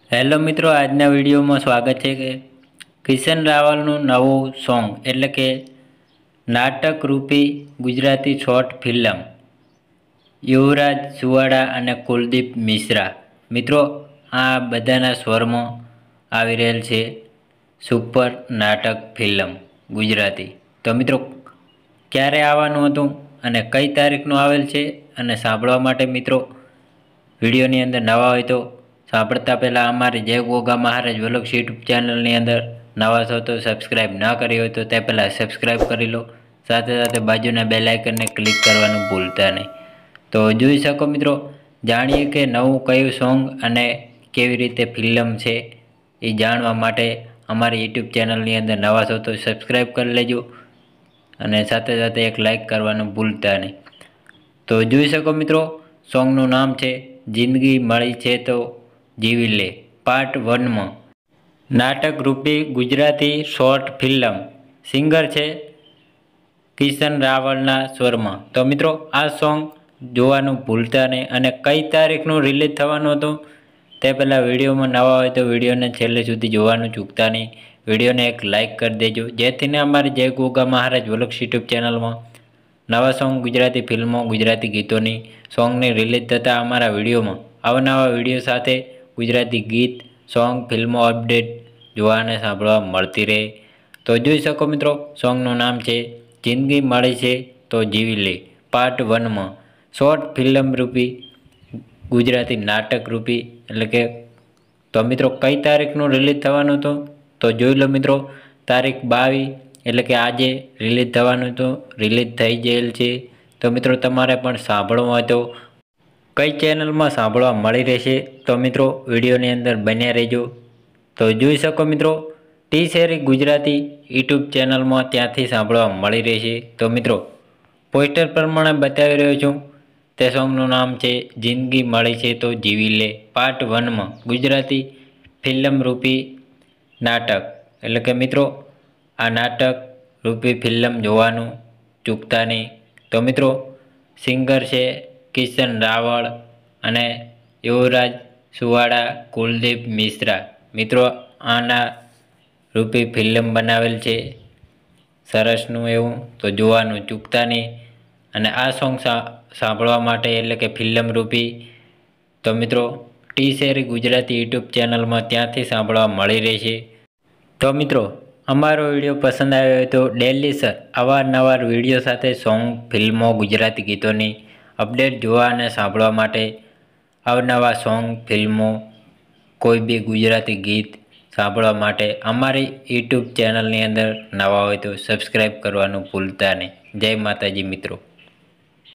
Hello મિત્રો, આજના વિડીયોમાં સ્વાગત છે કે કિશન રાવલનું નવું સોંગ એટલે કે નાટક રૂપી ગુજરાતી શોર્ટ ફિલ્મ યુવરાજ સુવાડા અને કુલદીપ મિશ્રા મિત્રો આ બધાના સ્વરમાં આવી રહેલ છે સુપર નાટક ફિલ્મ ગુજરાતી. તો મિત્રો ક્યારે આવવાનું હતું અને કઈ તારીખનું આવેલ છે અને સાંભળવા માટે મિત્રો વિડીયોની અંદર નવા હોય તો સાંભળતા પહેલાં અમારી જય ગોગા મહારાજ વ્લોગ્સ યુટ્યુબ ચેનલની અંદર નવા છો તો સબસ્ક્રાઈબ ના કરી હોય તો તે પહેલાં સબસ્ક્રાઈબ કરી લો, સાથે સાથે બાજુના બેલ આઇકનને ક્લિક કરવાનું ભૂલતા નહીં. તો જોઈ શકો મિત્રો, જાણીએ કે નવું કયું સોંગ અને કેવી રીતે ફિલ્મ છે એ જાણવા માટે અમારી યુટ્યુબ ચેનલની અંદર નવા છો તો સબસ્ક્રાઈબ કરી લેજો અને સાથે સાથે એક લાઇક કરવાનું ભૂલતા નહીં. તો જોઈ શકો મિત્રો, સોંગનું નામ છે જિંદગી મળી છે તો જીવી લે પાર્ટ 1માં નાટક રૂપી ગુજરાતી શોર્ટ ફિલ્મ. સિંગર છે કિશન રાવલના સ્વરમાં. તો મિત્રો આ સોંગ જોવાનું ભૂલતા નહીં અને કઈ તારીખનું રિલીઝ થવાનું હતું તે પહેલાં વિડીયોમાં નવા હોય તો વિડીયોને છેલ્લે સુધી જોવાનું ચૂકતા નહીં. વિડીયોને એક લાઇક કરી દેજો જેથીને અમારી જય ગોગા મહારાજ વ્લોગ્સ યુટ્યુબ ચેનલમાં નવા સોંગ, ગુજરાતી ફિલ્મો, ગુજરાતી ગીતોની સોંગની રિલીઝ થતાં અમારા વિડીયોમાં અવનવા વિડીયો સાથે ગુજરાતી ગીત, સોંગ, ફિલ્મો અપડેટ જોવા અને સાંભળવા મળતી રહે. તો જોઈ શકો મિત્રો, સોંગનું નામ છે જિંદગી મળી છે તો જીવી લે પાર્ટ 1માં શોર્ટ ફિલ્મ રૂપી ગુજરાતી નાટક રૂપી એટલે કે. તો મિત્રો કઈ તારીખનું રિલીઝ થવાનું હતું તો જોઈ લો મિત્રો, તારીખ 22 એટલે કે આજે રિલીઝ થવાનું હતું, રિલીઝ થઈ ગયેલ છે. તો મિત્રો તમારે પણ સાંભળવું હોય તો કઈ ચેનલમાં સાંભળવા મળી રહેશે તો મિત્રો વિડીયોની અંદર બન્યા રહેજો. તો જોઈ શકો મિત્રો, ટી શેરી ગુજરાતી યુટ્યુબ ચેનલમાં ત્યાંથી સાંભળવા મળી રહેશે. તો મિત્રો પોસ્ટર પ્રમાણે બતાવી રહ્યો છું તે સોંગનું નામ છે જિંદગી મળી છે તો જીવી લે પાર્ટ 1માં ગુજરાતી ફિલ્મ રૂપી નાટક. એટલે કે મિત્રો આ નાટક રૂપી ફિલ્મ જોવાનું ચૂકતા નહીં. તો મિત્રો સિંગર છે કિશન રાવળ અને યુવરાજ સુવાડા, કુલદીપ મિશ્રા. મિત્રો આના રૂપી ફિલ્મ બનાવેલ છે સરસનું એવું, તો જોવાનું ચૂકતા નહીં. અને આ સોંગ સાંભળવા માટે એટલે કે ફિલ્મ રૂપી તો મિત્રો ટી શેરી ગુજરાતી યુટ્યુબ ચેનલમાં ત્યાંથી સાંભળવા મળી રહેશે. તો મિત્રો અમારો વિડીયો પસંદ આવ્યો હોય તો ડેલી અવારનવાર વિડીયો સાથે સોંગ, ફિલ્મો, ગુજરાતી ગીતોની અપડેટ જોવા અને સાંભળવા માટે અવનવા સોંગ, ફિલ્મો, કોઈ બી ગુજરાતી ગીત સાંભળવા માટે અમારી યુટ્યુબ ચેનલની અંદર નવા હોય તો સબસ્ક્રાઈબ કરવાનું ભૂલતા નહીં. જય માતાજી મિત્રો.